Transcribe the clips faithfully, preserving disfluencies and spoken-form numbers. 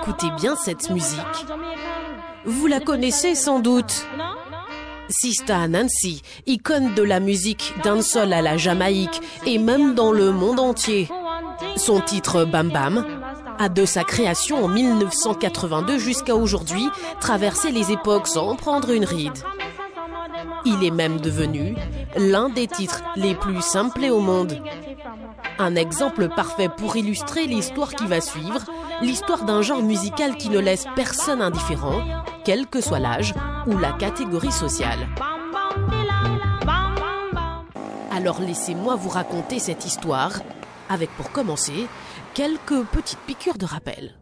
Écoutez bien cette musique. Vous la connaissez sans doute. Sista Nancy, icône de la musique dancehall à la Jamaïque et même dans le monde entier. Son titre Bam Bam a de sa création en mille neuf cent quatre-vingt-deux jusqu'à aujourd'hui traversé les époques sans prendre une ride. Il est même devenu l'un des titres les plus samplés au monde. Un exemple parfait pour illustrer l'histoire qui va suivre, l'histoire d'un genre musical qui ne laisse personne indifférent, quel que soit l'âge ou la catégorie sociale. Alors laissez-moi vous raconter cette histoire, avec pour commencer, quelques petites piqûres de rappel.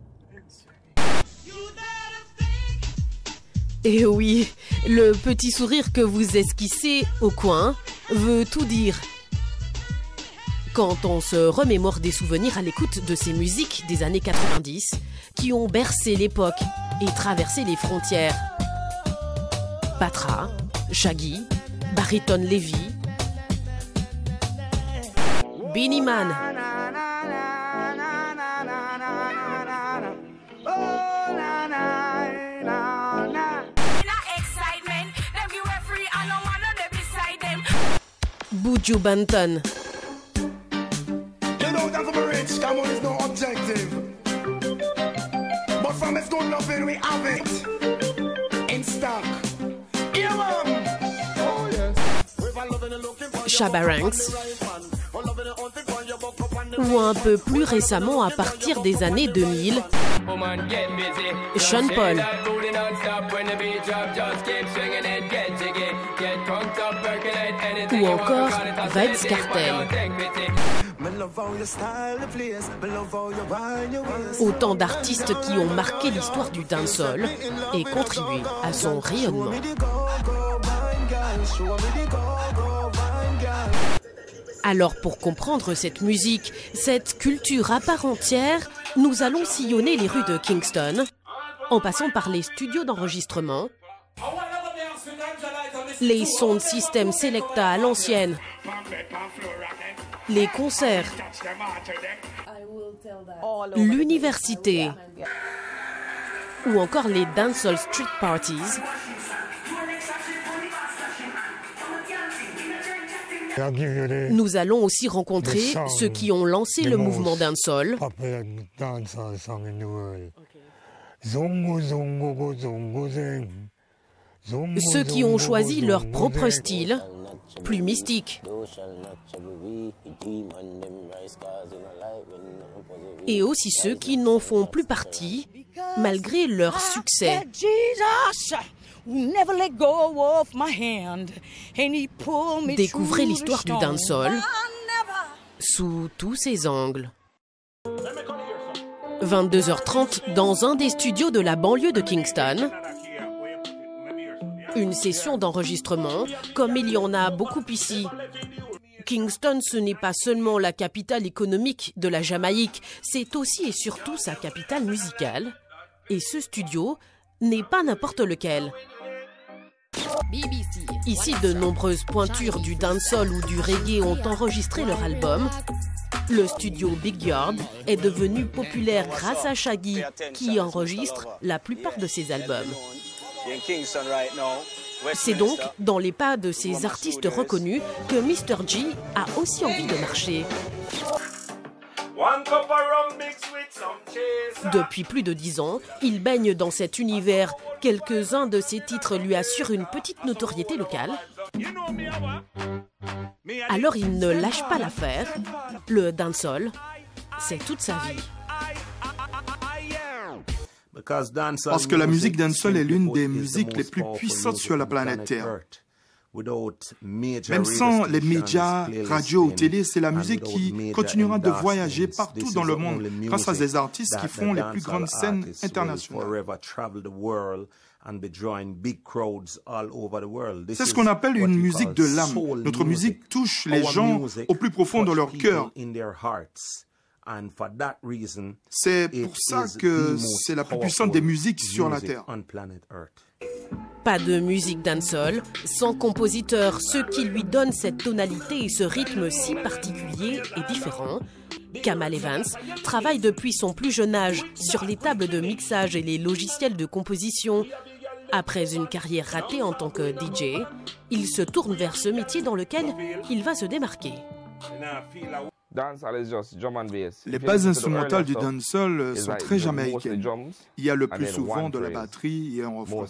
Et oui, le petit sourire que vous esquissez au coin veut tout dire. Quand on se remémore des souvenirs à l'écoute de ces musiques des années quatre-vingt-dix qui ont bercé l'époque et traversé les frontières. Patra, Shaggy, Bariton Levy, Beenie Man, Buju Banton, Shabba Ranks, ou un peu plus récemment à partir des années deux mille, Sean Paul, ou encore Vybz Kartel. Autant d'artistes qui ont marqué l'histoire du dancehall et contribué à son rayonnement. Alors pour comprendre cette musique, cette culture à part entière, nous allons sillonner les rues de Kingston, en passant par les studios d'enregistrement, les sound systems Selecta à l'ancienne, les concerts, l'université ou encore les dancehall street parties. Nous allons aussi rencontrer ceux qui ont lancé le mouvement dancehall, ceux qui ont choisi leur propre style, plus mystique, et aussi ceux qui n'en font plus partie, malgré leur succès. Découvrez l'histoire du dancehall sous tous ses angles. vingt-deux heures trente dans un des studios de la banlieue de Kingston. Une session d'enregistrement, comme il y en a beaucoup ici. Kingston, ce n'est pas seulement la capitale économique de la Jamaïque, c'est aussi et surtout sa capitale musicale. Et ce studio n'est pas n'importe lequel. Ici, de nombreuses pointures du dancehall ou du reggae ont enregistré leur album. Le studio Big Yard est devenu populaire grâce à Shaggy, qui enregistre la plupart de ses albums. C'est donc dans les pas de ces artistes reconnus que mister G a aussi envie de marcher. Depuis plus de dix ans, il baigne dans cet univers. Quelques-uns de ses titres lui assurent une petite notoriété locale. Alors il ne lâche pas l'affaire. Le dancehall, c'est toute sa vie. Parce que la musique dancehall est l'une des musiques les plus puissantes sur la planète Terre. Même sans les médias, radio ou télé, c'est la musique qui continuera de voyager partout dans le monde grâce à des artistes qui font les plus grandes scènes internationales. C'est ce qu'on appelle une musique de l'âme. Notre musique touche les gens au plus profond de leur cœur. C'est pour ça que c'est la plus puissante des musiques sur la Terre. Pas de musique dancehall sans compositeur, ceux qui lui donnent cette tonalité et ce rythme si particulier et différent. Kamal Evans travaille depuis son plus jeune âge sur les tables de mixage et les logiciels de composition. Après une carrière ratée en tant que D J, il se tourne vers ce métier dans lequel il va se démarquer. Les bases instrumentales du dancehall sont très jamaïcaines. Il y a le plus souvent de la batterie et un refrain.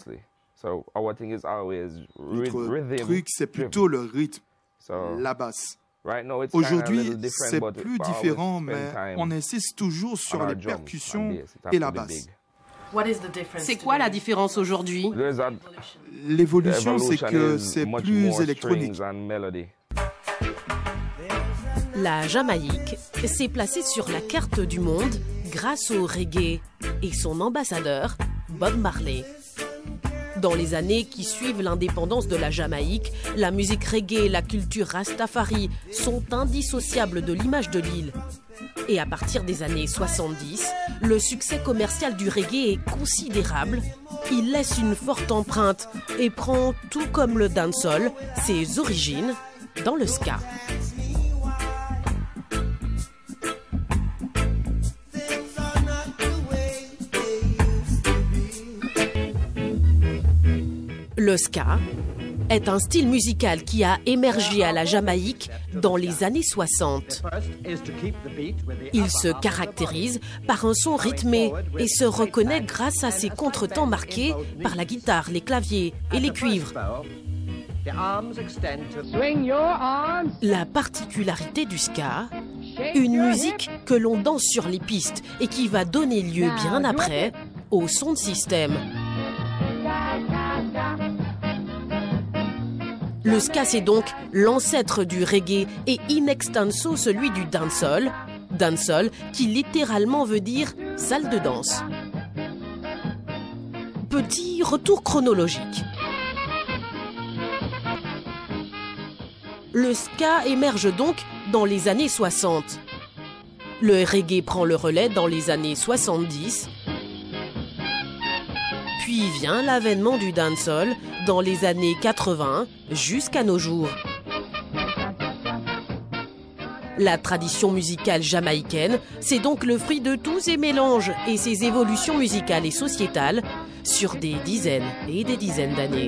Notre truc, c'est plutôt le rythme, la basse. Aujourd'hui, c'est plus différent, mais on insiste toujours sur les percussions et la basse. C'est quoi la différence aujourd'hui? L'évolution, c'est que c'est plus électronique. La Jamaïque s'est placée sur la carte du monde grâce au reggae et son ambassadeur, Bob Marley. Dans les années qui suivent l'indépendance de la Jamaïque, la musique reggae et la culture rastafari sont indissociables de l'image de l'île. Et à partir des années soixante-dix, le succès commercial du reggae est considérable. Il laisse une forte empreinte et prend, tout comme le dancehall, ses origines dans le ska. Le ska est un style musical qui a émergé à la Jamaïque dans les années soixante. Il se caractérise par un son rythmé et se reconnaît grâce à ses contretemps marqués par la guitare, les claviers et les cuivres. La particularité du ska, une musique que l'on danse sur les pistes et qui va donner lieu bien après au son de système. Le ska, c'est donc l'ancêtre du reggae et in extenso celui du dancehall. Dancehall qui littéralement veut dire salle de danse. Petit retour chronologique. Le ska émerge donc dans les années soixante. Le reggae prend le relais dans les années soixante-dix. Puis vient l'avènement du dancehall dans les années quatre-vingts jusqu'à nos jours. La tradition musicale jamaïcaine, c'est donc le fruit de tous ces mélanges et ces évolutions musicales et sociétales sur des dizaines et des dizaines d'années.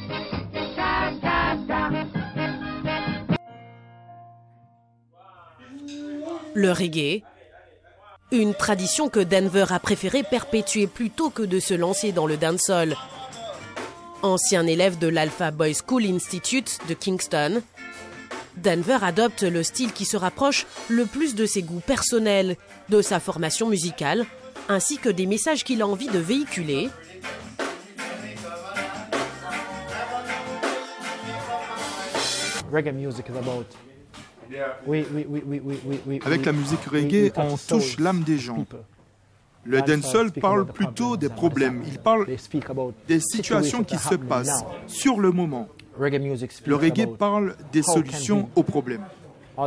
Le reggae, une tradition que Denver a préféré perpétuer plutôt que de se lancer dans le dancehall. Ancien élève de l'Alpha Boys School Institute de Kingston, Denver adopte le style qui se rapproche le plus de ses goûts personnels, de sa formation musicale, ainsi que des messages qu'il a envie de véhiculer. Reggae music is about Oui, oui, oui, oui, oui, oui, oui, Avec la musique reggae, on touche l'âme des gens. Le dancehall parle plutôt des problèmes. Il parle des situations qui se passent sur le moment. Le reggae parle des solutions aux problèmes. En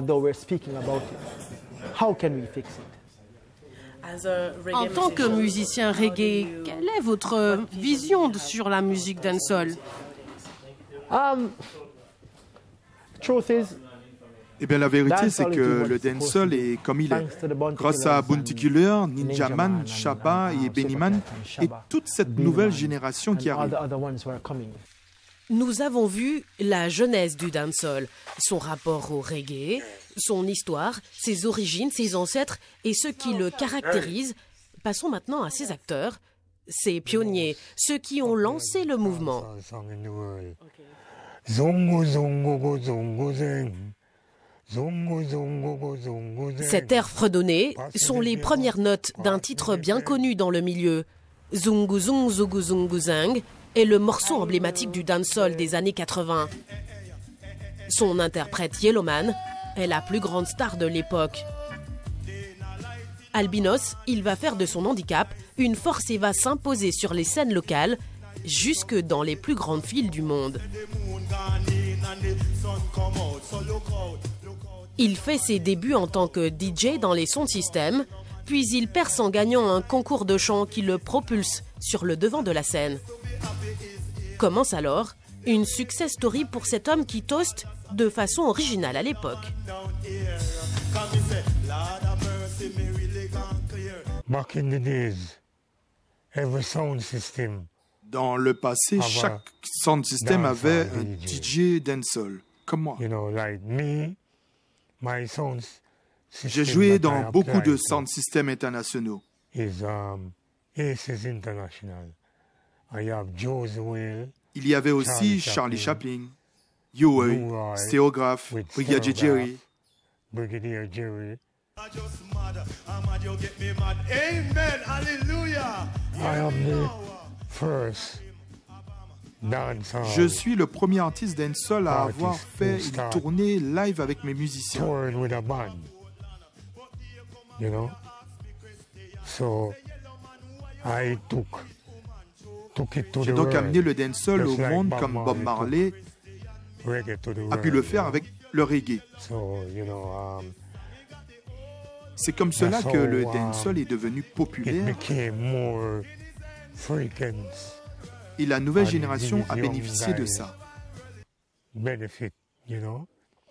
tant que musicien reggae, quelle est votre vision sur la musique dancehall? Um, truth is, Eh bien, la vérité, c'est que le dancehall est comme il est. Grâce à Bounty Killer, Ninja Man, Shabba et Benny Man, et toute cette nouvelle génération qui arrive. Nous avons vu la genèse du dancehall, son rapport au reggae, son histoire, ses origines, ses ancêtres et ce qui le caractérise. Passons maintenant à ses acteurs, ses pionniers, ceux qui ont lancé le mouvement. Cet air fredonné sont les premières notes d'un titre bien connu dans le milieu. Zungu Zung Zugu Zungu Zang est le morceau emblématique du dancehall des années quatre-vingts. Son interprète Yellowman est la plus grande star de l'époque. Albinos, il va faire de son handicap une force et va s'imposer sur les scènes locales jusque dans les plus grandes villes du monde. Il fait ses débuts en tant que D J dans les sound systems, puis il perce en gagnant un concours de chant qui le propulse sur le devant de la scène. Commence alors une success story pour cet homme qui toast de façon originale à l'époque. Back in the days, every sound system. Dans le passé, chaque sound system avait un D J dancehall, comme moi. You know, like me, my sound J'ai joué dans beaucoup de sound systems internationaux. Is, um, Aces International. I have Joe's Will, Il y avait aussi Charlie Chaplin, U-Roy, Stéographe, Brigadier Jerry. Brigadier Jerry. I am the first dancer. Je suis le premier artiste dancehall à avoir fait une tournée live avec mes musiciens. Touring with a band. You know? So I took, took it to J'ai the donc world, amené le dancehall au just like monde Bob comme Bob Marley took reggae to the a pu world, le faire you avec le reggae. know? So, you know, um, C'est comme cela that's que how, le um, dancehall est devenu it populaire became more frequent. et la nouvelle and génération a these young bénéficié de guys ça. Benefit, you know?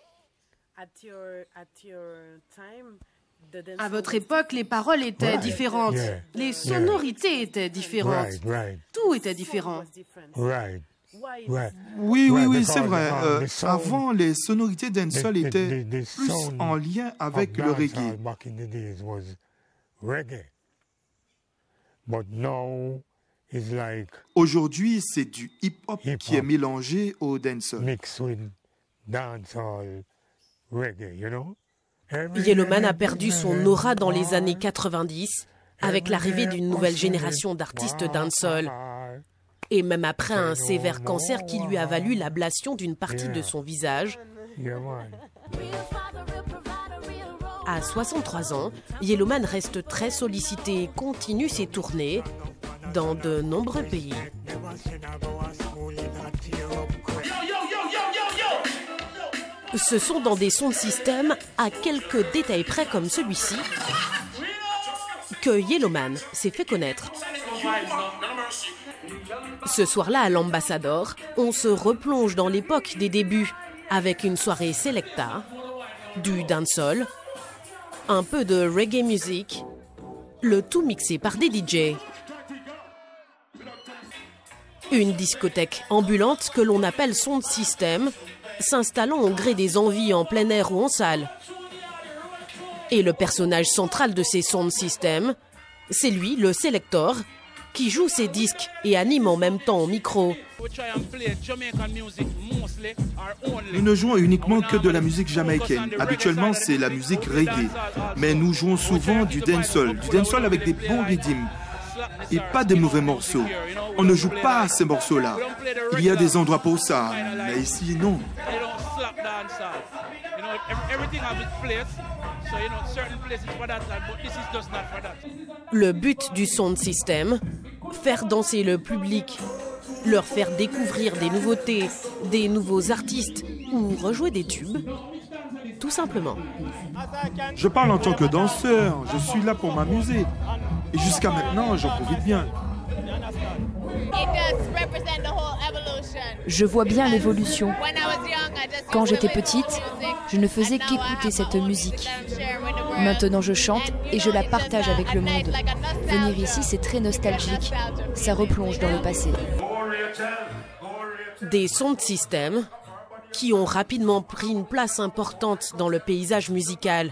À votre époque, les paroles étaient Right. différentes, Yeah. les sonorités étaient différentes, Right, right, tout était différent. right, right. Oui, oui, Ouais, oui, because, c'est vrai. um, Euh, the sound- avant, les sonorités dancehall the- the- étaient the- the plus sound en lien avec of le dancehall reggae. back in the days was reggae. But now it's like Aujourd'hui, c'est du hip-hop Hip-hop. qui est mélangé au dancehall. mixed with dancehall reggae, you know? Every Yellowman day, a perdu son aura dans les années quatre-vingt-dix avec l'arrivée d'une nouvelle génération d'artistes dancehall et même après un sévère cancer qui lui a valu l'ablation d'une partie de son visage. Yeah, man. À soixante-trois ans, Yellowman reste très sollicité et continue ses tournées dans de nombreux pays. Ce sont dans des sons de système à quelques détails près comme celui-ci que Yellowman s'est fait connaître. Ce soir-là à l'Ambassador, on se replonge dans l'époque des débuts avec une soirée selecta, du dancehall, un peu de reggae music, le tout mixé par des D J. Une discothèque ambulante que l'on appelle sound system, s'installant au gré des envies en plein air ou en salle. Et le personnage central de ces sound systems, c'est lui, le Selector, qui joue ses disques et anime en même temps au micro. Nous ne jouons uniquement que de la musique jamaïcaine. Habituellement, c'est la musique reggae. Mais nous jouons souvent du dancehall. Du dancehall avec des bons rythmes et pas des mauvais morceaux. On ne joue pas ces morceaux-là. Il y a des endroits pour ça, mais ici, non. Le but du sound system, faire danser le public, leur faire découvrir des nouveautés, des nouveaux artistes ou rejouer des tubes, tout simplement. Je parle en tant que danseur, je suis là pour m'amuser. Et jusqu'à maintenant, j'en profite bien. Je vois bien l'évolution. Quand j'étais petite, je ne faisais qu'écouter cette musique. Maintenant, je chante et je la partage avec le monde. Venir ici, c'est très nostalgique. Ça replonge dans le passé. Des sound systems qui ont rapidement pris une place importante dans le paysage musical.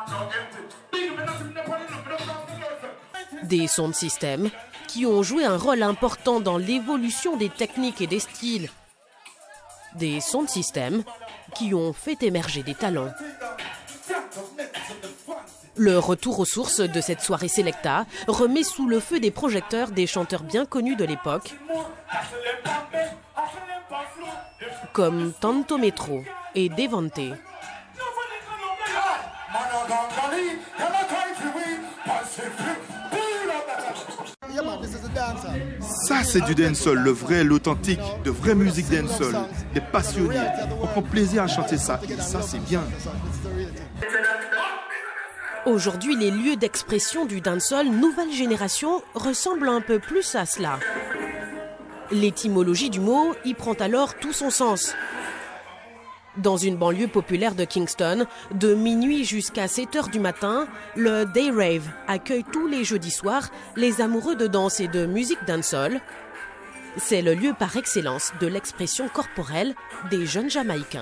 Des sound systems qui ont joué un rôle important dans l'évolution des techniques et des styles. Des sound systems qui ont fait émerger des talents. Le retour aux sources de cette soirée selecta remet sous le feu des projecteurs des chanteurs bien connus de l'époque, comme Tanto Metro et Devante. Ça, c'est du dancehall, le vrai, l'authentique, de vraie musique dancehall. Des passionnés. On prend plaisir à chanter ça. Et ça, c'est bien. Aujourd'hui, les lieux d'expression du dancehall nouvelle génération ressemblent un peu plus à cela. L'étymologie du mot y prend alors tout son sens. Dans une banlieue populaire de Kingston, de minuit jusqu'à sept heures du matin, le Day Rave accueille tous les jeudis soirs les amoureux de danse et de musique dancehall. C'est le lieu par excellence de l'expression corporelle des jeunes Jamaïcains.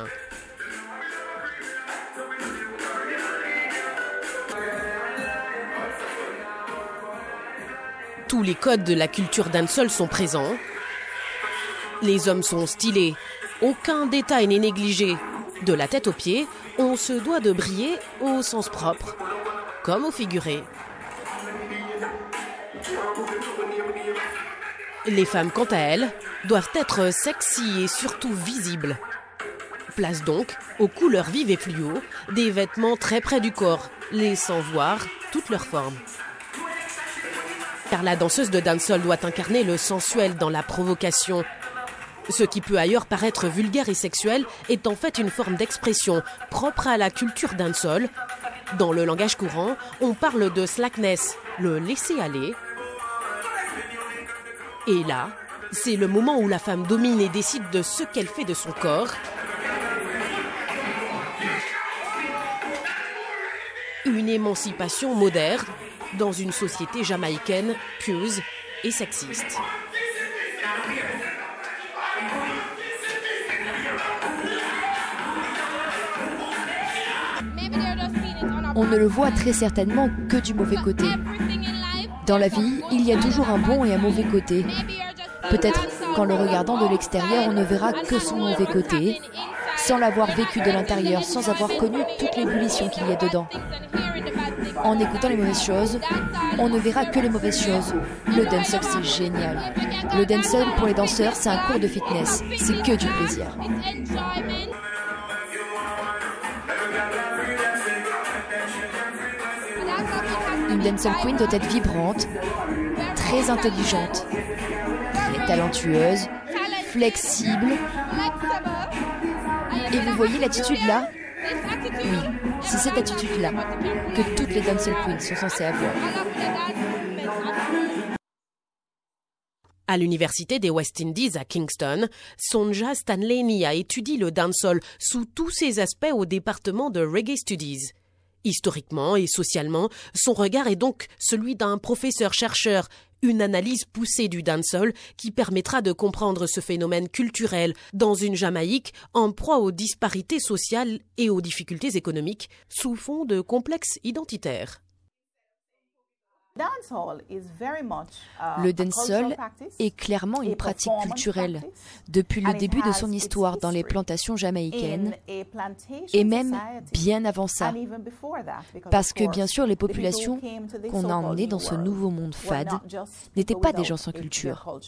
Tous les codes de la culture dancehall sont présents. Les hommes sont stylés. Aucun détail n'est négligé. De la tête aux pieds, on se doit de briller au sens propre, comme au figuré. Les femmes, quant à elles, doivent être sexy et surtout visibles. Place donc, aux couleurs vives et fluo, des vêtements très près du corps, laissant voir toutes leurs formes. Car la danseuse de dancehall doit incarner le sensuel dans la provocation. Ce qui peut ailleurs paraître vulgaire et sexuel est en fait une forme d'expression propre à la culture dancehall. Dans le langage courant, on parle de slackness, le laisser-aller. Et là, c'est le moment où la femme domine et décide de ce qu'elle fait de son corps. Une émancipation moderne dans une société jamaïcaine pieuse et sexiste. On ne le voit très certainement que du mauvais côté. Dans la vie, il y a toujours un bon et un mauvais côté. Peut-être qu'en le regardant de l'extérieur, on ne verra que son mauvais côté, sans l'avoir vécu de l'intérieur, sans avoir connu toute l'ébullition qu'il y a dedans. En écoutant les mauvaises choses, on ne verra que les mauvaises choses. Le dancehall, c'est génial. Le dancehall, pour les danseurs, c'est un cours de fitness. C'est que du plaisir. Une dancehall queen doit être vibrante, très intelligente, très talentueuse, flexible. Et vous voyez l'attitude là? Oui, c'est cette attitude-là que toutes les dancehall queens sont censées avoir. À l'université des West Indies à Kingston, Sonja Stanley a étudié le dancehall sous tous ses aspects au département de Reggae Studies. Historiquement et socialement, son regard est donc celui d'un professeur-chercheur, une analyse poussée du dancehall qui permettra de comprendre ce phénomène culturel dans une Jamaïque en proie aux disparités sociales et aux difficultés économiques sous fond de complexes identitaires. Le dancehall est clairement une pratique culturelle depuis le début de son histoire dans les plantations jamaïcaines et même bien avant ça. Parce que bien sûr les populations qu'on a emmenées dans ce nouveau monde fade n'étaient pas des gens sans culture.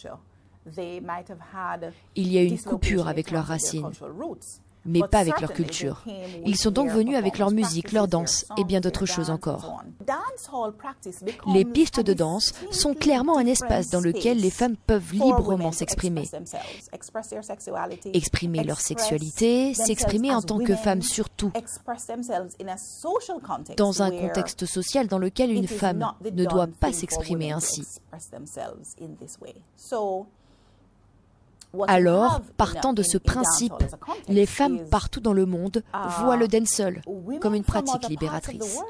Il y a eu une coupure avec leurs racines, mais pas avec leur culture. Ils sont donc venus avec leur musique, leur danse et bien d'autres choses encore. Les pistes de danse sont clairement un espace dans lequel les femmes peuvent librement s'exprimer. Exprimer leur sexualité, s'exprimer en tant que femme surtout, dans un contexte social dans lequel une femme ne doit pas s'exprimer ainsi. Alors, partant de ce principe, les femmes partout dans le monde voient le dancehall comme une pratique libératrice.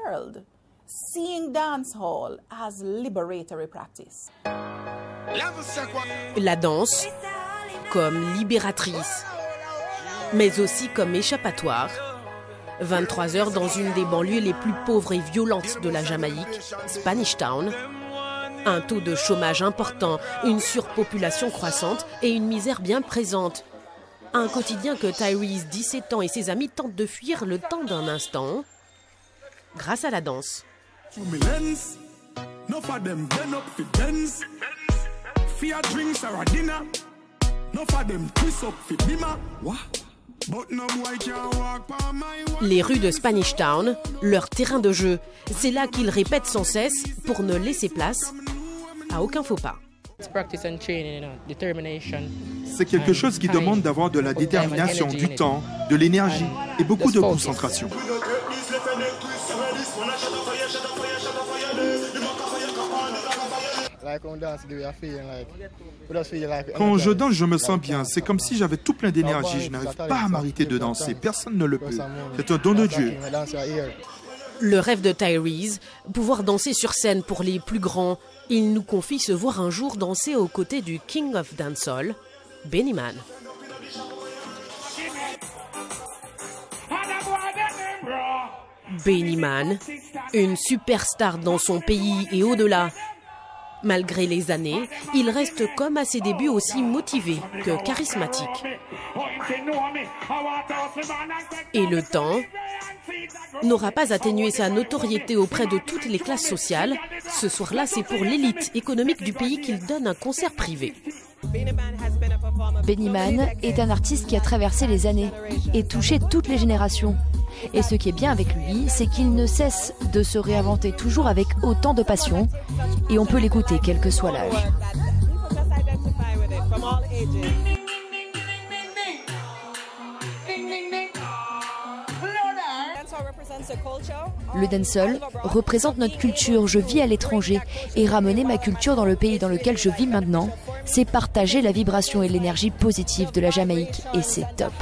La danse comme libératrice, mais aussi comme échappatoire. vingt-trois heures dans une des banlieues les plus pauvres et violentes de la Jamaïque, Spanish Town. Un taux de chômage important, une surpopulation croissante et une misère bien présente. Un quotidien que Tyrese, dix-sept ans, et ses amis tentent de fuir le temps d'un instant grâce à la danse. Les rues de Spanish Town, leur terrain de jeu, c'est là qu'ils répètent sans cesse pour ne laisser place à aucun faux pas. C'est quelque chose qui demande d'avoir de la détermination, du temps, de l'énergie et beaucoup de concentration. Quand je danse, je me sens bien. C'est comme si j'avais tout plein d'énergie. Je n'arrive pas à m'arrêter de danser. Personne ne le peut. C'est un don de Dieu. Le rêve de Tyrese, pouvoir danser sur scène pour les plus grands. Il nous confie se voir un jour danser aux côtés du King of Dancehall, Beenie Man. Beenie Man, une superstar dans son pays et au-delà. Malgré les années, il reste comme à ses débuts aussi motivé que charismatique. Et le temps n'aura pas atténué sa notoriété auprès de toutes les classes sociales. Ce soir-là, c'est pour l'élite économique du pays qu'il donne un concert privé. Beenie Man est un artiste qui a traversé les années et touché toutes les générations. Et ce qui est bien avec lui, c'est qu'il ne cesse de se réinventer toujours avec autant de passion. Et on peut l'écouter quel que soit l'âge. Le dancehall représente notre culture. Je vis à l'étranger et ramener ma culture dans le pays dans lequel je vis maintenant, c'est partager la vibration et l'énergie positive de la Jamaïque et c'est top.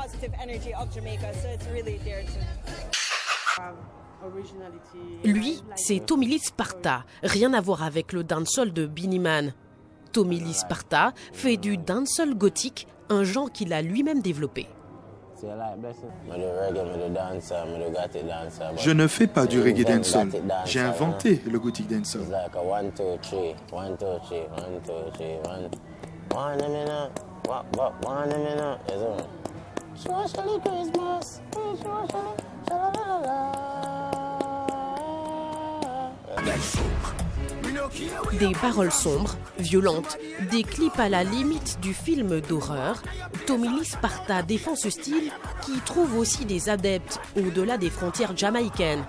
Lui, c'est Tommy Lee Sparta, rien à voir avec le dancehall de Beenie Man. Tommy Lee Sparta fait du dancehall gothique, un genre qu'il a lui-même développé. Je ne fais pas du reggae dancehall. J'ai inventé le gothic dancehall. Des paroles sombres, violentes, des clips à la limite du film d'horreur, Tommy Lee Sparta défend ce style qui trouve aussi des adeptes au-delà des frontières jamaïcaines.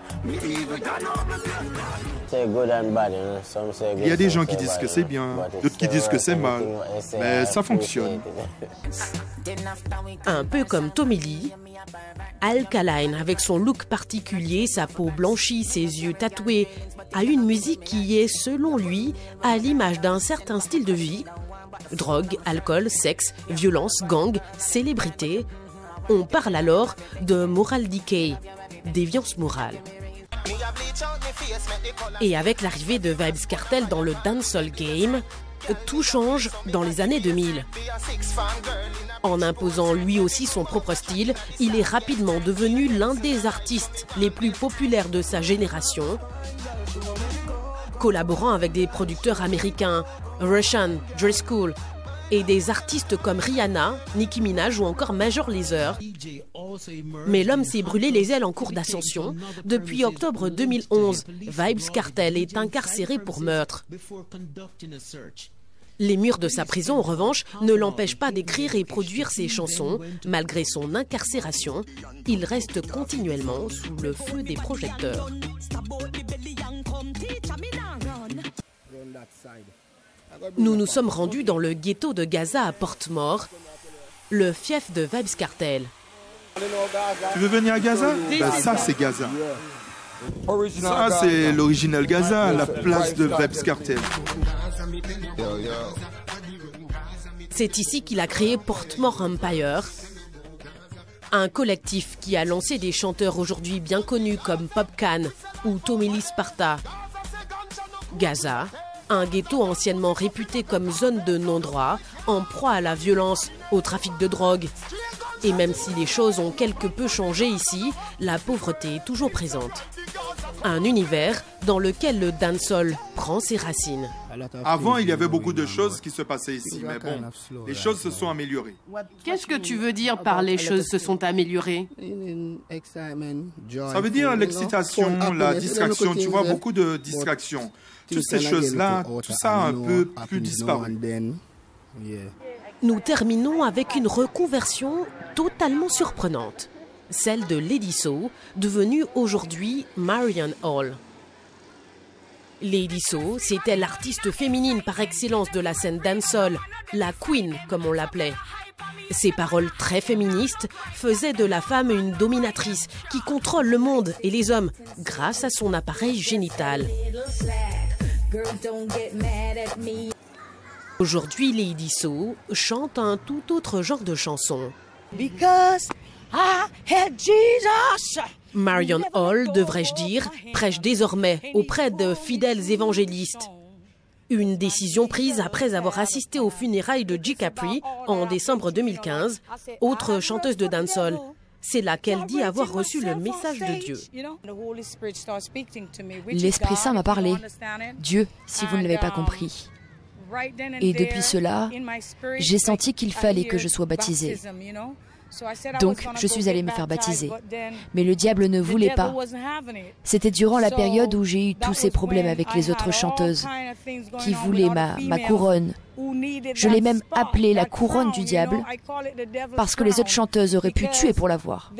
Il y a des gens qui disent que c'est bien, d'autres qui disent que c'est mal, mais ça fonctionne. Un peu comme Tommy Lee, Alkaline, avec son look particulier, sa peau blanchie, ses yeux tatoués, a une musique qui est, selon lui, à l'image d'un certain style de vie. Drogue, alcool, sexe, violence, gang, célébrité. On parle alors de moral decay, déviance morale. Et avec l'arrivée de Vybz Kartel dans le dancehall game, tout change dans les années deux mille. En imposant lui aussi son propre style, il est rapidement devenu l'un des artistes les plus populaires de sa génération, collaborant avec des producteurs américains, Russian, Dre School, et des artistes comme Rihanna, Nicki Minaj ou encore Major Lazer. Mais l'homme s'est brûlé les ailes en cours d'ascension. Depuis octobre deux mille onze, Vybz Kartel est incarcéré pour meurtre. Les murs de sa prison, en revanche, ne l'empêchent pas d'écrire et produire ses chansons. Malgré son incarcération, il reste continuellement sous le feu des projecteurs. Nous nous sommes rendus dans le ghetto de Gaza à Portmore, le fief de Vybz Kartel. Tu veux venir à Gaza? Ben ça, c'est Gaza. Ça, c'est l'original Gaza, la place de Vybz Kartel. C'est ici qu'il a créé Portmore Empire, un collectif qui a lancé des chanteurs aujourd'hui bien connus comme Popcaan ou Tommy Lee Sparta. Gaza, un ghetto anciennement réputé comme zone de non-droit, en proie à la violence, au trafic de drogue. Et même si les choses ont quelque peu changé ici, la pauvreté est toujours présente. Un univers dans lequel le dancehall prend ses racines. Avant, il y avait beaucoup de choses qui se passaient ici, mais bon, les choses se sont améliorées. Qu'est-ce que tu veux dire par les choses se sont améliorées? Ça veut dire l'excitation, la distraction, tu vois, beaucoup de distractions. Toutes ces choses-là, tout ça a un peu plus disparu. Nous terminons avec une reconversion totalement surprenante. Celle de Lady Soul, devenue aujourd'hui Marion Hall. Lady Soul, c'était l'artiste féminine par excellence de la scène dancehall, la queen comme on l'appelait. Ses paroles très féministes faisaient de la femme une dominatrice qui contrôle le monde et les hommes grâce à son appareil génital. Aujourd'hui, Lady Soul chante un tout autre genre de chanson. Marion Hall, devrais-je dire, prêche désormais auprès de fidèles évangélistes. Une décision prise après avoir assisté aux funérailles de G. Capri en décembre deux mille quinze, autre chanteuse de dancehall. C'est là qu'elle dit avoir reçu le message de Dieu. L'Esprit Saint m'a parlé. Dieu, si vous ne l'avez pas compris. Et depuis cela, j'ai senti qu'il fallait que je sois baptisée. Donc, je suis allée me faire baptiser. Mais le diable ne voulait pas. C'était durant la période où j'ai eu tous ces problèmes avec les autres chanteuses qui voulaient ma, ma couronne. Je l'ai même appelée la couronne du diable parce que les autres chanteuses auraient pu tuer pour l'avoir.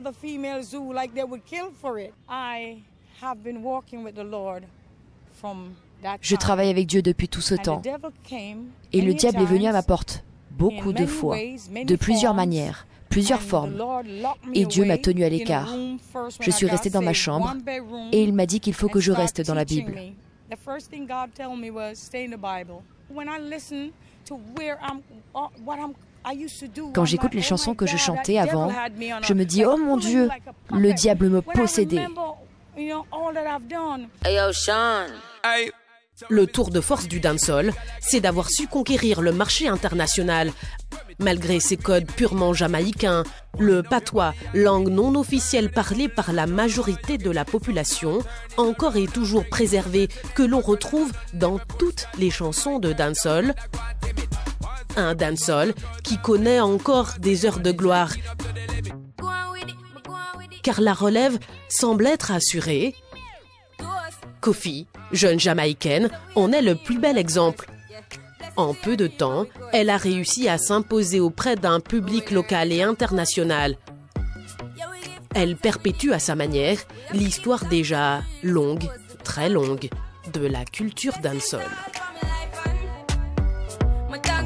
Je travaille avec Dieu depuis tout ce temps. Et le diable est venu à ma porte beaucoup de fois, de plusieurs manières, plusieurs formes. Et Dieu m'a tenu à l'écart. Je suis restée dans ma chambre et il m'a dit qu'il faut que je reste dans la Bible. Quand j'écoute les chansons que je chantais avant, je me dis « Oh mon Dieu, le diable me possédait ». Le tour de force du dancehall, c'est d'avoir su conquérir le marché international. Malgré ses codes purement jamaïcains, le patois, langue non officielle parlée par la majorité de la population, encore et toujours préservé, que l'on retrouve dans toutes les chansons de dancehall. Un dancehall qui connaît encore des heures de gloire, car la relève semble être assurée. Kofi, jeune jamaïcaine, en est le plus bel exemple. En peu de temps, elle a réussi à s'imposer auprès d'un public local et international. Elle perpétue à sa manière l'histoire déjà longue, très longue, de la culture dancehall.